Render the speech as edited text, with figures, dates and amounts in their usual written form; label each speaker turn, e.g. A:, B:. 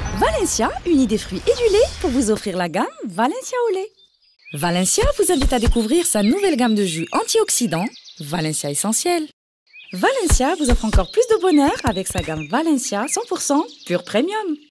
A: Valencia unit des fruits et du lait pour vous offrir la gamme Valencia au lait. Valencia vous invite à découvrir sa nouvelle gamme de jus antioxydants, Valencia Essentiel. Valencia vous offre encore plus de bonheur avec sa gamme Valencia 100% pur premium.